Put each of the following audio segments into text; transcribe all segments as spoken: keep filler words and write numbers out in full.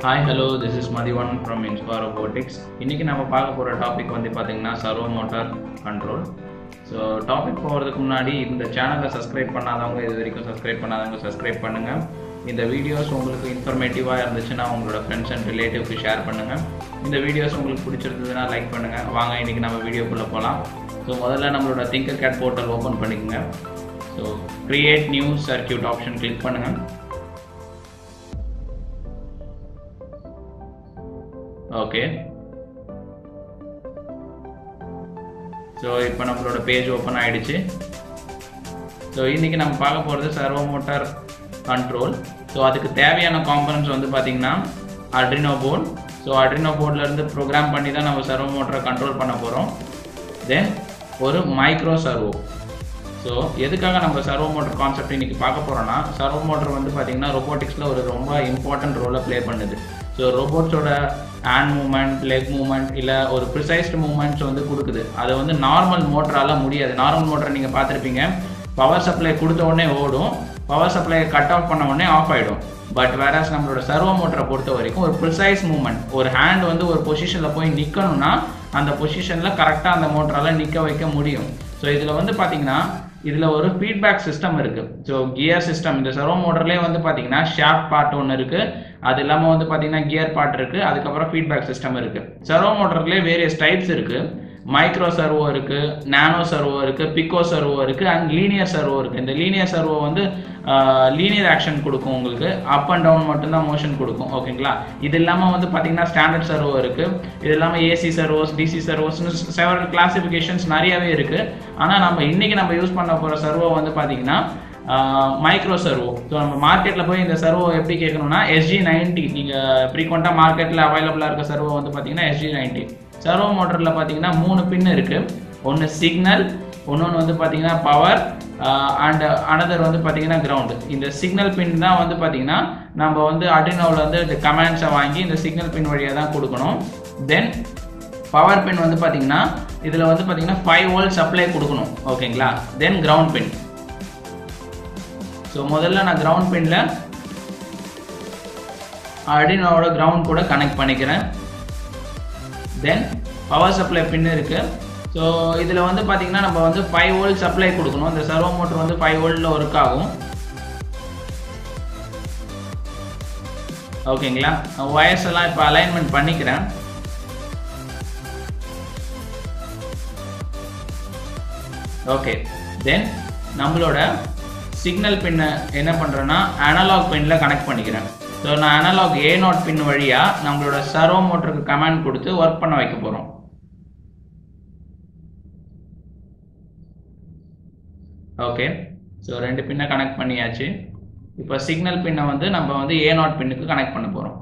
Hi, hello, this is Madhivan from Inspire Robotics. இன்னைக்கு நம்ம பார்க்க போற டாபிக் வந்து பாத்தீங்கன்னா servo motor control. So topic போகிறதுக்கு முன்னாடி இந்த சேனலை சப்ஸ்கிரைப் பண்ணாதவங்க இது வரைக்கும் சப்ஸ்கிரைப் பண்ணாதவங்க சப்ஸ்கிரைப் பண்ணுங்கள். இந்த வீடியோஸ் உங்களுக்கு இன்ஃபர்மேட்டிவாக இருந்துச்சுன்னா உங்களோட ஃப்ரெண்ட்ஸ் அண்ட் ரிலேட்டிவ்க்கு ஷேர் பண்ணுங்கள். இந்த வீடியோஸ் உங்களுக்கு பிடிச்சிருந்ததுன்னா லைக் பண்ணுங்கள். வாங்க இன்றைக்கி நம்ம வீடியோக்குள்ளே போகலாம். ஸோ முதல்ல நம்மளோட திங்கர்கேட் போர்ட்டல் ஓப்பன் பண்ணிக்கோங்க. So create new circuit option click பண்ணுங்கள். ஓகே, ஸோ இப்போ நம்மளோட பேஜ் ஓப்பன் ஆகிடுச்சு. ஸோ இன்றைக்கி நம்ம பார்க்க போகிறது சர்வோ மோட்டார் கண்ட்ரோல். ஸோ அதுக்கு தேவையான காம்பனன்ட்ஸ் வந்து பார்த்திங்கன்னா அட்ரினோ போர்ட். ஸோ அட்ரினோ போர்ட்லேருந்து ப்ரோக்ராம் பண்ணி தான் நம்ம சர்வோ மோட்டரை கண்ட்ரோல் பண்ண போகிறோம். தென் ஒரு மைக்ரோ சர்வோ. ஸோ எதுக்காக நம்ம சர்வோ மோட்டர் கான்செப்ட் இன்றைக்கி பார்க்க போகிறோன்னா, சர்வோ மோட்டர் வந்து பார்த்திங்கன்னா ரொபோட்டிக்ஸில் ஒரு ரொம்ப இம்பார்ட்டன்ட் ரோலை ப்ளே பண்ணுது. ஸோ ரோபோட்ஸோட ஹேண்ட் மூவ்மெண்ட், லெக் மூவ்மெண்ட் இல்லை ஒரு ப்ரிசைஸ்டு மூவ்மெண்ட்ஸ் வந்து கொடுக்குது. அது வந்து நார்மல் மோட்டரால் முடியாது. நார்மல் மோட்டரை நீங்கள் பார்த்துருப்பீங்க, பவர் சப்ளை கொடுத்த உடனே ஓடும், பவர் சப்ளையை கட் ஆஃப் பண்ண உடனே ஆஃப் ஆகிடும். பட் வேறஸ் நம்மளோட சர்வோ மோட்டரை பொறுத்த வரைக்கும் ஒரு ப்ரிசைஸ் மூவ்மெண்ட், ஒரு ஹேண்ட் வந்து ஒரு பொசிஷனில் போய் நிற்கணும்னா அந்த பொசிஷனில் கரெக்டாக அந்த மோட்டரால் நிற்க வைக்க முடியும். ஸோ இதில் வந்து பார்த்தீங்கன்னா இதில் ஒரு ஃபீட்பேக் சிஸ்டம் இருக்குது. ஸோ கியர் சிஸ்டம், இந்த சர்வோ மோட்டர்லேயே வந்து பார்த்தீங்கன்னா ஷாஃப்ட் பார்ட் ஒன்று இருக்குது, அது இல்லாமல் வந்து பார்த்தீங்கன்னா கியர் பார்ட் இருக்குது, அதுக்கப்புறம் ஃபீட்பேக் சிஸ்டம் இருக்குது. சர்வோ மோட்டர்லேயே வேரியஸ் டைப்ஸ் இருக்குது. மைக்ரோ சர்வோ இருக்குது, நானோ சர்வோ இருக்குது, பிக்கோ சர்வோ இருக்குது, அண்ட் லீனியர் சர்வோ இருக்குது. இந்த லீனியர் சர்வோ வந்து லீனியர் ஆக்ஷன் கொடுக்கும், உங்களுக்கு அப் அண்ட் டவுன் மட்டும்தான் மோஷன் கொடுக்கும். ஓகேங்களா? இது இல்லாமல் வந்து பார்த்தீங்கன்னா ஸ்டாண்டர்ட் சர்வோ இருக்குது. இது இல்லாமல் ஏசி சர்வோஸ், டிசி சர்வோஸ்னு செவரல் கிளாசிஃபிகேஷன்ஸ் நிறையாவே இருக்குது. ஆனால் நம்ம இன்றைக்கி நம்ம யூஸ் பண்ண போகிற சர்வோ வந்து பார்த்தீங்கன்னா மைக்ரோ சர்வோ. ஸோ நம்ம மார்க்கெட்டில் போய் இந்த சர்வோ எப்படி கேட்கணும்னா எஸ்ஜி நைன்டி, நீங்கள் ஃப்ரீக்வெண்ட்டாக மார்க்கெட்டில் அவைலபிளாக இருக்க சர்வோ வந்து பார்த்தீங்கன்னா எஸ்ஜி நைன்டி. சர்வோ மோட்டரில் பார்த்தீங்கன்னா மூணு பின் இருக்குது. ஒன்று சிக்னல், ஒன்று வந்து பார்த்தீங்கன்னா பவர், அண்ட் அனதர் வந்து பார்த்தீங்கன்னா கிரவுண்டு. இந்த சிக்னல் பின் தான் வந்து பார்த்தீங்கன்னா நம்ம வந்து அட்ரினோவில் வந்து கமாண்ட்ஸை வாங்கி இந்த சிக்னல் பின் வழியாக தான் கொடுக்கணும். தென் பவர் பின் வந்து பார்த்தீங்கன்னா இதில் வந்து பார்த்தீங்கன்னா ஃபைவ் வோல்ட் சப்ளை கொடுக்கணும். ஓகேங்களா? தென் கிரவுண்ட் பின். ஸோ முதல்ல நான் கிரவுண்ட் பின்ல அட்ரினோவோட கிரவுண்ட் கூட கனெக்ட் பண்ணிக்கிறேன். தென் பவர் சப்ளை பின் இருக்கு. ஸோ இதில் வந்து பார்த்தீங்கன்னா நம்ம வந்து ஃபைவ் வோல்ட் சப்ளை கொடுக்கணும். இந்த சர்வோ மோட்டர் வந்து ஃபைவ் வோல்ட்டில் ஒர்க் ஆகும். ஓகேங்களா? வயர்ஸ் எல்லாம் இப்போ அலைன்மெண்ட் பண்ணிக்கிறேன். ஓகே, தென் நம்மளோட சிக்னல் பின்னை என்ன பண்ணுறேன்னா அனலாக் பின்னில் கனெக்ட் பண்ணிக்கிறேன். ஸோ நான் அனலாக் ஏ நாட் பின் வழியாக நம்மளோட சர்வோ மோட்டருக்கு கமாண்ட் கொடுத்து ஒர்க் பண்ண வைக்க போகிறோம். ஓகே, ஸோ ரெண்டு பின்னை கனெக்ட் பண்ணியாச்சு. இப்போ சிக்னல் பின்னை வந்து நம்ம வந்து ஏ நாட் பின்னுக்கு கனெக்ட் பண்ண போகிறோம்.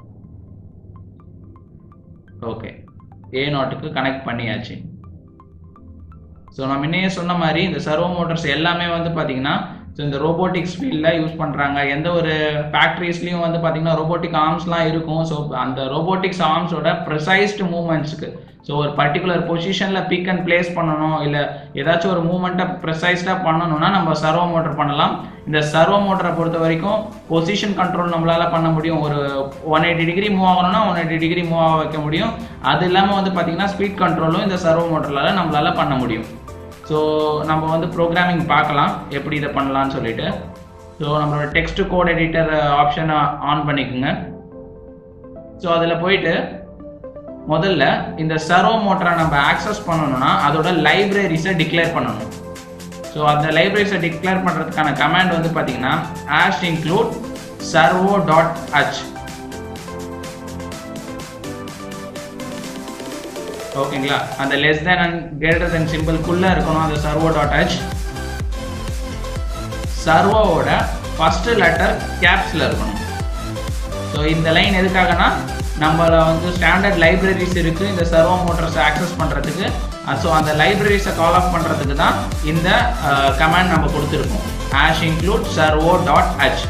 ஓகே, ஏ நாட்டுக்கு கனெக்ட் பண்ணியாச்சு. ஸோ நான் முன்னையே சொன்ன மாதிரி இந்த சர்வோ மோட்டர்ஸ் எல்லாமே வந்து பார்த்தீங்கன்னா ஸோ இந்த ரோபோட்டிக்ஸ் ஃபீல்டில் யூஸ் பண்ணுறாங்க. எந்த ஒரு ஃபேக்ட்ரிஸ்லையும் வந்து பார்த்தீங்கன்னா ரோபோட்டிக் ஆர்ம்ஸ்லாம் இருக்கும். ஸோ அந்த ரோபோட்டிக்ஸ் ஆர்ம்ஸோட ப்ரிசைஸ்டு மூவ்மெண்ட்ஸுக்கு, ஸோ ஒரு பர்டிகுலர் பொசிஷனில் பிக் அண்ட் பிளேஸ் பண்ணணும், இல்லை ஏதாச்சும் ஒரு மூவ்மெண்ட்டை ப்ரிசைஸ்டாக பண்ணணும்னா நம்ம சர்வோ மோட்டர் பண்ணலாம். இந்த சர்வோ மோட்டரை பொறுத்த வரைக்கும் பொசிஷன் கண்ட்ரோல் நம்மளால் பண்ண முடியும். ஒரு ஒன் எயிட்டி டிகிரி மூவ் ஆகணும்னா ஒன் எயிட்டி டிகிரி மூவ் ஆக வைக்க முடியும். அது இல்லாமல் வந்து பார்த்தீங்கன்னா ஸ்பீட் கண்ட்ரோலும் இந்த சர்வோ மோட்டரால் நம்மளால் பண்ண முடியும். ஸோ நம்ம வந்து ப்ரோக்ராமிங் பார்க்கலாம் எப்படி இதை பண்ணலான்னு சொல்லிட்டு. ஸோ நம்மளோட டெக்ஸ்ட் கோட் எடிட்டர் ஆப்ஷனை ஆன் பண்ணிக்கோங்க. ஸோ அதில் போயிட்டு முதல்ல இந்த சர்வோ மோட்டரை நம்ம ஆக்சஸ் பண்ணணும்னா அதோட லைப்ரரிஸை டிக்ளேர் பண்ணணும். ஸோ அந்த லைப்ரரிஸை டிக்ளேர் பண்ணுறதுக்கான கமாண்ட் வந்து பார்த்தீங்கன்னா hash include servo dot h. ஓகேங்களா? அந்த less than and greater than சிம்பிள்குள்ளே இருக்கணும் அந்த சர்வோ டாட் ஹச். சர்வோவோட ஃபர்ஸ்ட் லெட்டர் கேப்ஸில் இருக்கணும். ஸோ இந்த லைன் எதுக்காகனா நம்மள வந்து ஸ்டாண்டர்ட் லைப்ரரிஸ் இருக்குது இந்த சர்வோ மோட்டர்ஸை ஆக்சஸ் பண்ணுறதுக்கு. ஸோ அந்த லைப்ரரிஸை கால் ஆஃப் பண்ணுறதுக்கு தான் இந்த கமாண்ட் நம்ம கொடுத்துருக்கோம், hash include servo dot h.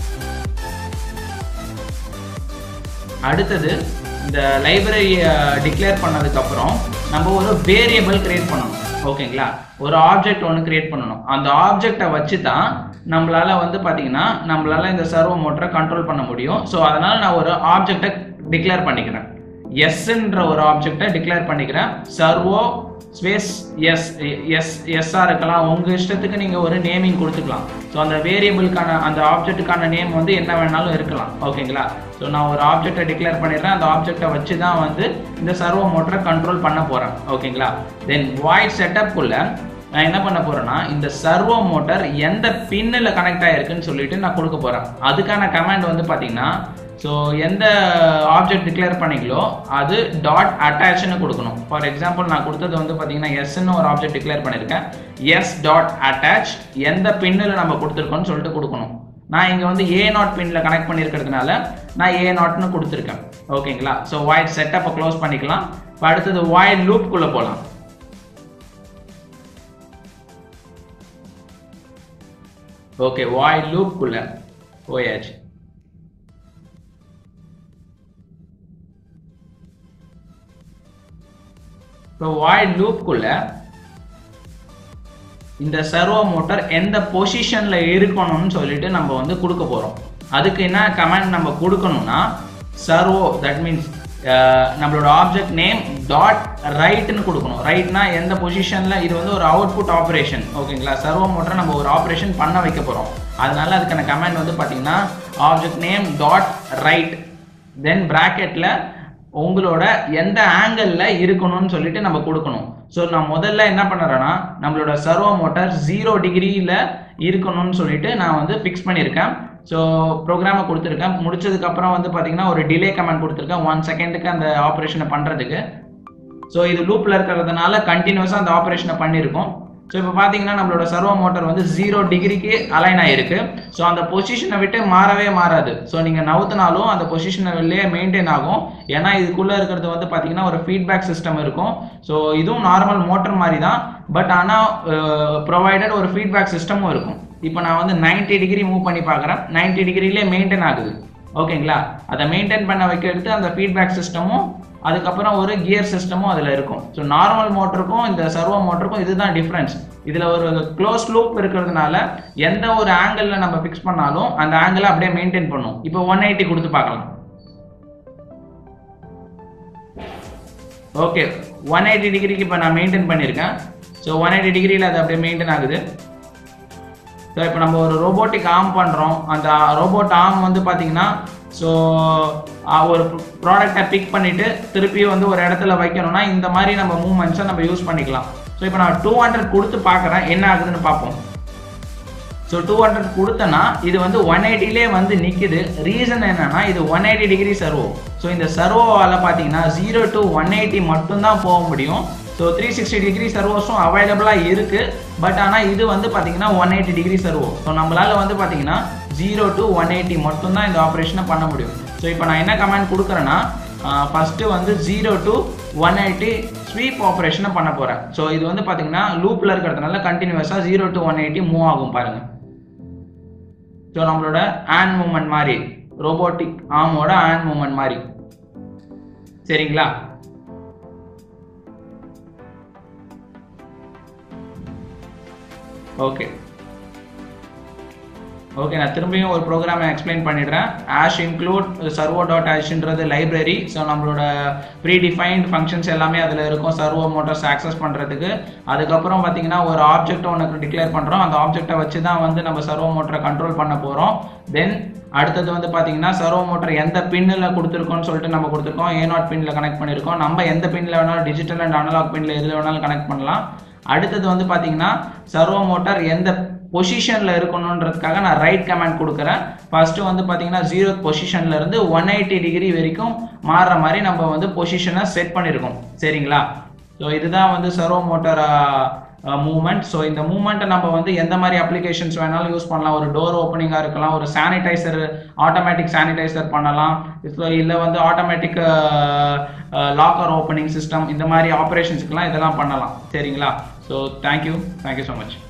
அடுத்தது இந்த லைப்ரரி டிக்ளேர் பண்ணதுக்கப்புறம் நம்ம ஒரு வேரியபிள் கிரியேட் பண்ணணும். ஓகேங்களா. ஒரு ஆப்ஜெக்ட் ஒன்று கிரியேட் பண்ணணும். அந்த ஆப்ஜெக்டை வச்சு தான் நம்மளால வந்து பார்த்தீங்கன்னா நம்மளால இந்த சர்வோ மோட்டரை கண்ட்ரோல் பண்ண முடியும். ஸோ அதனால நான் ஒரு ஆப்ஜெக்டை டிக்ளேர் பண்ணிக்கிறேன். எஸ்ன்ற ஒரு ஆப்ஜெக்டை டிக்ளேர் பண்ணிக்கிறேன். சர்வோ ஸ்பேஸ் எஸ் எஸ் எஸ்ஸாக இருக்கலாம், உங்கள் இஷ்டத்துக்கு நீங்கள் ஒரு நேமிங் கொடுத்துக்கலாம். ஸோ அந்த வேரியபிளுக்கான அந்த ஆப்ஜெக்ட்டுக்கான நேம் வந்து என்ன வேணாலும் இருக்கலாம். ஓகேங்களா. ஸோ நான் ஒரு ஆப்ஜெக்டை டிக்ளேர் பண்ணிடுறேன். அந்த ஆப்ஜெக்டை வச்சு தான் வந்து இந்த சர்வோ மோட்டரை கண்ட்ரோல் பண்ண போகிறேன். ஓகேங்களா. தென் வாய்ட் செட்டப்புக்குள்ள நான் என்ன பண்ண போறேன்னா இந்த சர்வோ மோட்டர் எந்த பின்னில் கனெக்ட் ஆகிருக்குன்னு சொல்லிட்டு நான் கொடுக்க போகிறேன். அதுக்கான கமாண்ட் வந்து பார்த்தீங்கன்னா ஸோ எந்த ஆப்ஜெக்ட் டிக்ளேர் பண்ணிங்களோ அது டாட் அட்டாச்னு கொடுக்கணும். ஃபார் எக்ஸாம்பிள் நான் கொடுத்தது வந்து பார்த்தீங்கன்னா எஸ்ன்னு ஒரு ஆப்ஜெக்ட் டிக்ளேர் பண்ணியிருக்கேன். எஸ் டாட் அட்டாச் எந்த பின்னில் நம்ம கொடுத்துருக்கோம்னு சொல்லிட்டு கொடுக்கணும். நான் இங்கே வந்து ஏ நாட் பின்னில் கனெக்ட் பண்ணியிருக்கிறதுனால நான் ஏ நாட்னு கொடுத்துருக்கேன். ஓகேங்களா. ஸோ வாய்ட் செட்டப்பை க்ளோஸ் பண்ணிக்கலாம். இப்போ அடுத்தது வாய்ட் லூப்குள்ளே போகலாம். ஓகே, வாய்ட் லூப்குள்ள போயாச்சு. இப்போ வாய்ட் லூப்குள்ள இந்த சர்வோ மோட்டர் எந்த பொசிஷன்ல இருக்கணும்னு சொல்லிட்டு நம்ம வந்து கொடுக்க போறோம். அதுக்கு என்ன கமாண்ட் நம்ம கொடுக்கணும்னா சர்வோ தட் மீன்ஸ் நம்மளோட ஆப்ஜெக்ட் நேம் டாட் ரைட்னு கொடுக்கணும். ரைட்னா எந்த பொசிஷன்ல, இது வந்து ஒரு அவுட்புட் ஆப்ரேஷன். ஓகேங்களா. சர்வோ மோட்டர் நம்ம ஒரு ஆப்ரேஷன் பண்ண வைக்க போறோம். அதனால அதுக்கான கமாண்ட் வந்து பாத்தீங்கன்னா object name dot write then பிராக்கெட்ல உங்களோட எந்த ஆங்கிள் இருக்கணும்னு சொல்லிட்டு நம்ம கொடுக்கணும். ஸோ நான் முதல்ல என்ன பண்ணுறேன்னா நம்மளோட சர்வோ மோட்டர் ஜீரோ டிகிரியில் இருக்கணும்னு சொல்லிட்டு நான் வந்து ஃபிக்ஸ் பண்ணியிருக்கேன். ஸோ ப்ரோக்ராமை கொடுத்துருக்கேன். முடிச்சதுக்கப்புறம் வந்து பார்த்தீங்கன்னா ஒரு டிலே கமாண்ட் கொடுத்துருக்கேன் ஒன் செகண்டுக்கு அந்த ஆப்ரேஷனை பண்ணுறதுக்கு. ஸோ இது லூப்பில் இருக்கிறதுனால கண்டினியூஸாக அந்த ஆப்ரேஷனை பண்ணியிருக்கோம். ஸோ இப்போ பார்த்தீங்கன்னா நம்மளோட சர்வோ மோட்டர் வந்து ஜீரோ டிகிரிக்கு அலைன் ஆகிருக்கு. ஸோ அந்த பொசிஷனை விட்டு மாறவே மாறாது. ஸோ நீங்கள் நவுத்தினாலும் அந்த பொசிஷனை வெளியே மெயின்டைன் ஆகும். ஏன்னா இதுக்குள்ளே இருக்கிறது வந்து பார்த்தீங்கன்னா ஒரு ஃபீட்பேக் சிஸ்டம் இருக்கும். ஸோ இதுவும் நார்மல் மோட்டர் மாதிரி தான், பட் ஆனால் ப்ரொவைடட் ஒரு ஃபீட்பேக் சிஸ்டமும் இருக்கும். இப்போ நான் வந்து நைன்டி டிகிரி மூவ் பண்ணி பார்க்குறேன். நைன்டி டிகிரிலே மெயின்டைன் ஆகுது. ஓகேங்களா. அதை மெயின்டைன் பண்ண வைக்கிறது அந்த ஃபீட்பேக் சிஸ்டமும் அதுக்கப்புறம் ஒரு கியர் சிஸ்டமும் அதில் இருக்கும். ஸோ நார்மல் மோட்டருக்கும் இந்த சர்வோ மோட்டருக்கும் இதுதான் டிஃப்ரென்ஸ். இதில் ஒரு க்ளோஸ் லூப் இருக்கிறதுனால எந்த ஒரு ஆங்கிளில் நம்ம ஃபிக்ஸ் பண்ணாலும் அந்த ஆங்கிளை அப்படியே மெயின்டைன் பண்ணும். இப்போ ஒன் எயிட்டி கொடுத்து பார்க்கலாம். ஓகே, ஒன் எயிட்டி டிகிரிக்கு இப்போ நான் மெயின்டைன் பண்ணியிருக்கேன். ஸோ ஒன் எயிட்டி டிகிரியில் அது அப்படியே மெயின்டைன் ஆகுது. ஸோ இப்போ நம்ம ஒரு ரோபோட்டிக் ஆர்ம் பண்ணுறோம். அந்த ரோபோட் ஆர்ம் வந்து பார்த்தீங்கன்னா ஸோ ஒரு ப்ராடக்டை பிக் பண்ணிவிட்டு திருப்பி வந்து ஒரு இடத்துல வைக்கணும்னா இந்த மாதிரி நம்ம மூவ்மெண்ட்ஸை நம்ம யூஸ் பண்ணிக்கலாம். ஸோ இப்போ நான் டூ ஹண்ட்ரட் கொடுத்து பார்க்குறேன் என்ன ஆகுதுன்னு பார்ப்போம். ஸோ டூ ஹண்ட்ரட் கொடுத்தேன்னா இது வந்து ஒன் எயிட்டிலே வந்து நிற்குது. ரீசன் என்னன்னா இது one eighty degree servo. So இந்த சர்வோவால் பார்த்தீங்கன்னா ஜீரோ டு ஒன் எயிட்டி மட்டும்தான் போக முடியும். ஸோ த்ரீ சிக்ஸ்டி டிகிரி சர்வோஸும் அவைலபிளாக இருக்குது. பட் ஆனால் இது வந்து பார்த்தீங்கன்னா one eighty degree servo. So நம்மளால் வந்து பார்த்தீங்கன்னா ஜீரோ டு ஒன் எயிட்டி மட்டும்தான் இந்த ஆப்ரேஷனை பண்ண முடியும். ஸோ இப்போ நான் என்ன கமாண்ட் கொடுக்குறேன்னா ஃபஸ்ட்டு வந்து zero to one eighty sweep ஆப்ரேஷனை பண்ண போகிறேன். ஸோ இது வந்து பார்த்தீங்கன்னா லூப்பில் இருக்கிறதுனால கண்டினியூஸாக zero to one eighty move ஆகும் பாருங்கள். ஸோ நம்மளோட ஹேண்ட் மூவ்மெண்ட் மாதிரி, ரோபோட்டிக் ஆர்மோட ஹேண்ட் மூவ்மெண்ட் மாதிரி. சரிங்களா. ஓகே ஓகே நான் திரும்பியும் ஒரு ப்ரோக்ராமை எக்ஸ்பிளைன் பண்ணிடுறேன். ஆஷ் இன்க்ளூட் சர்வோ டாட் ஆஷ்ன்றது லைப்ரரி. ஸோ நம்மளோட ப்ரீ டிஃபைன்ட் ஃபங்க்ஷன்ஸ் எல்லாமே அதில் இருக்கும் சர்வோ மோட்டர்ஸ் ஆக்சஸ் பண்ணுறதுக்கு. அதுக்கப்புறம் பார்த்தீங்கன்னா ஒரு ஆப்ஜெக்டை ஒன்று டிக்ளேர் பண்ணுறோம். அந்த ஆப்ஜெக்டை வச்சு தான் வந்து நம்ம சர்வோ மோட்டரை கண்ட்ரோல் பண்ண போகிறோம். தென் அடுத்தது வந்து பார்த்தீங்கன்னா சர்வோ மோட்டர் எந்த பின்னில் கொடுத்துருக்கோன்னு சொல்லிட்டு நம்ம கொடுத்துருக்கோம். ஏ நாட் பின்னில் கனெக்ட் பண்ணியிருக்கோம். நம்ம எந்த பின்னில் வேணாலும் டிஜிட்டல் அண்ட் அனலாக் பின்னில் எதில் வேணாலும் கனெக்ட் பண்ணலாம். அடுத்தது வந்து பார்த்தீங்கன்னா சர்வோ மோட்டர் எந்த பொசிஷனில் இருக்கணுன்றதுக்காக நான் ரைட் கமாண்ட் கொடுக்குறேன். ஃபர்ஸ்ட்டு வந்து பார்த்தீங்கன்னா ஜீரோ பொசிஷன்ல இருந்து ஒன் எயிட்டி டிகிரி வரைக்கும் மாறுற மாதிரி நம்ம வந்து பொசிஷனை செட் பண்ணியிருக்கோம். சரிங்களா. ஸோ இதுதான் வந்து சர்வோ மோட்டர் மூவ்மெண்ட். ஸோ இந்த மூவ்மெண்ட்டை நம்ம வந்து எந்த மாதிரி அப்ளிகேஷன்ஸ் வேணாலும் யூஸ் பண்ணலாம். ஒரு டோர் ஓப்பனிங்காக இருக்கலாம், ஒரு சானிடைசர் ஆட்டோமேட்டிக் சானிடைசர் பண்ணலாம், இல்லை வந்து ஆட்டோமேட்டிக் லாக்கர் ஓப்பனிங் சிஸ்டம், இந்த மாதிரி ஆப்ரேஷன்ஸ்க்கெலாம் இதெல்லாம் பண்ணலாம். சரிங்களா. So thank you thank you so much.